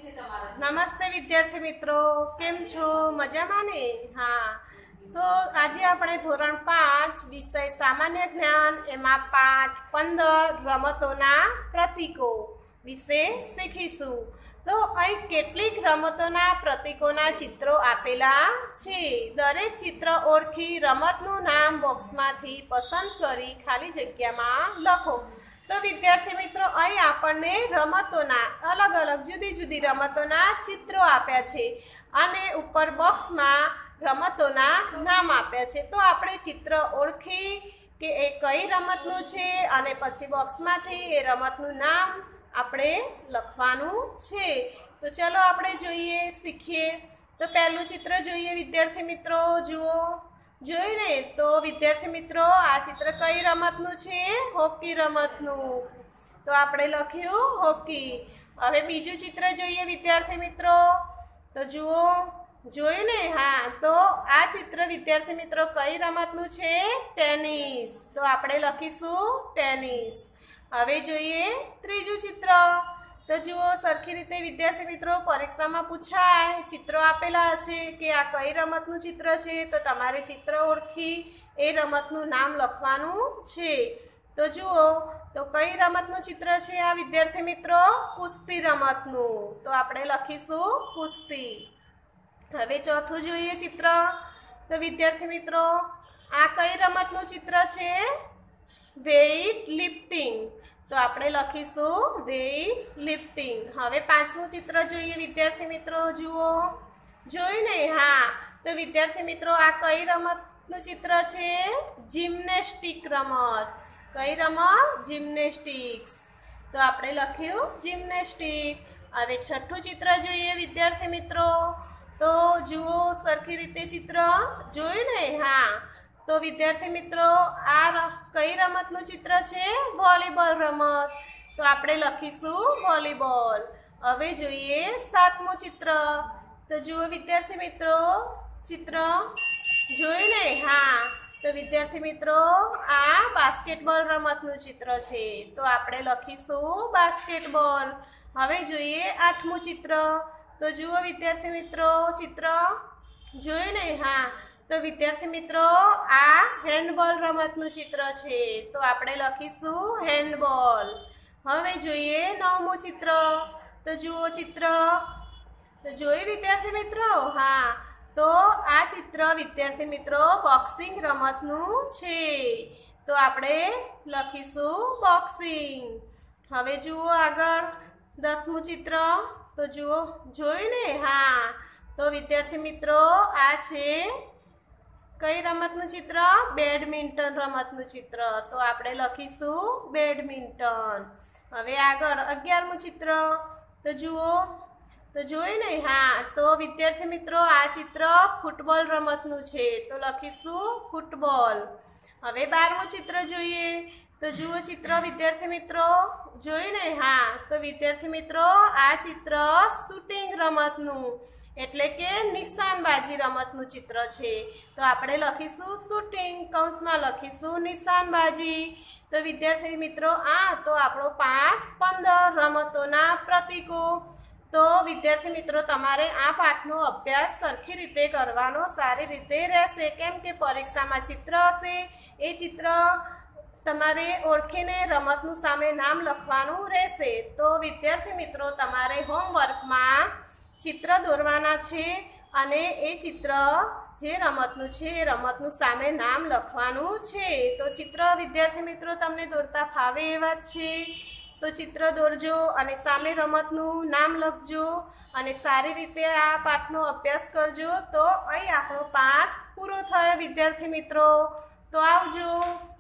नमस्ते विद्यार्थी मित्रों, केम छो? मजामां ने? हाँ, तो आज आपणे धोरण 5 विषय सामान्य ज्ञान एमां पाठ 15 रमतोना प्रतीको विषे शीखीशुं। तो अहीं केटलीक रमतोना प्रतीकोना चित्रो आपेला छे। दरेक चित्र ओळखी रमतनुं नाम बोक्समांथी पसंद करी खाली जग्यामां लखो। तो विद्यार्थी मित्रों, अहीं आपणे रमतोना अलग अलग जुदी जुदी रमतोना चित्रो आप्या छे अने उपर बॉक्समां रमतोना नाम आप्या छे। तो आपणे चित्र ओळखी के ए कई रमतनुं छे अने पछी बॉक्समांथी ए रमतनुं नाम आपणे लखवानुं छे। तो चलो आपणे जोईए, शीखीए। तो पहेलुं चित्र जोईए विद्यार्थी मित्रों, जुओ जोई ने। तो विद्यार्थी मित्रों, आ चित्र कई रमतनुं छे? हॉकी रमतनुं। तो आपणे लख्युं हॉकी। हवे बीजुं चित्र जोईए विद्यार्थी मित्रों। तो जुओ जोयुं ने? हाँ, तो आ चित्र विद्यार्थी मित्रों कई रमतनुं छे? टेनिस। तो आपणे लखीशुं टेनिस। हवे जोईए त्रीजुं चित्र। तो जुओ सरखी रीते विद्यार्थी मित्रों, परीक्षा में पूछाय, चित्रो आपेला छे कि आ कई रमतनुं चित्र छे, तो तमारे चित्र ओळखी ए रमतनुं नाम लखवानुं छे। तो जुओ, तो कई रमतनुं चित्र छे आ विद्यार्थी मित्रों? कुस्ती रमतनुं। तो आपणे लखीशुं कुस्ती। हवे चौथुं जोईए चित्र। तो विद्यार्थी मित्रों, आ कई रमतनुं चित्र छे? Weight lifting. तो आपणे लखीशुं वेइट लिफ्टिंग। हवे पांचमुं चित्र जोईए विद्यार्थी मित्रों, जुओ जोयुं ने? हाँ, तो विद्यार्थी मित्रों, आ कई रमतनुं चित्र छे? जिम्नेस्टिक रमत। कई रमत? जिम्नेस्टिक्स। तो आपणे लख्युं जिम्नेस्टिक। हवे छठ्ठुं चित्र जोईए विद्यार्थी मित्रों। तो जुओ सरखी रीते चित्र जोयुं ने? हाँ, तो विद्यार्थी मित्रों, आ कई रमतनुं चित्र छे? वॉलीबॉल रमत। तो आपणे लखीशुं वॉलीबॉल। हवे जोईए सातमुं चित्र। तो जुओ विद्यार्थी मित्रों, चित्र जोयुं ने? हाँ, तो विद्यार्थी मित्रों, आ बास्केटबॉल रमतनुं चित्र छे। तो आपणे लखीशुं बास्केटबॉल। हवे जोईए आठमुं चित्र। तो जुओ विद्यार्थी मित्रों, चित्र जोयुं ने? हाँ, तो विद्यार्थी मित्रों, आ हेन्डबॉल रमतनुं चित्र छे। तो आपणे लखीशुं हेन्डबॉल। हवे जोईए नवमुं चित्र। तो जुओ चित्र। तो जोयुं विद्यार्थी मित्रों? हाँ, तो आ चित्र विद्यार्थी मित्रों बॉक्सिंग रमतनुं छे। तो आपणे लखीशुं बॉक्सिंग। हवे जुओ आगळ 10मुं चित्र। तो जुओ जोयुं ने? हाँ, तो विद्यार्थी मित्रों, आ छे कई रमतनुं चित्र? बेडमिंटन रमतनुं चित्र। तो आपणे लखीशुं बेडमिंटन। हवे आगळ 11मुं चित्र। तो जुओ, तो जोयुं ने? हाँ, तो विद्यार्थी मित्रों, आ चित्र फूटबॉल रमतनुं छे। तो लखीशुं फूटबॉल। हवे 12मुं चित्र जोईए। तो जुओ चित्र विद्यार्थी मित्रों, जोयुं ने? हाँ, तो विद्यार्थी मित्रों, आ चित्र शूटिंग रमतनुं एटले के निशानबाजी रमतनुं चित्र छे। तो आपणे लखीशुं शूटिंग, कौंसमां लखीशुं निशानबाजी। तो विद्यार्थी मित्रों, आ तो आपणो पाठ 15 रमतोना प्रतीको। तो विद्यार्थी मित्रों, तमारे आ पाठनो अभ्यास सरखी रीते करवानो, सारी रीते रहेशे, केम के परीक्षामां चित्र हशे ए चित्र तमारे ओळखीने रमतनुं सामे नाम लखवानुं रहेशे। तो विद्यार्थी मित्रों, तमारे होमवर्कमां चित्र दोरवाना छे अने ए चित्र जे रमतनुं छे ए रमतनुं सामे नाम लखवानुं छे। तो चित्र विद्यार्थी मित्रों तमने दोरता फावे एवा छे। तो चित्र दोरजो अने सामे रमतनुं नाम लखजो अने सारी रीते आ पाठनो अभ्यास करजो। तो अहीं आपणो पाठ पूरो थयो विद्यार्थी मित्रों। तो आवजो।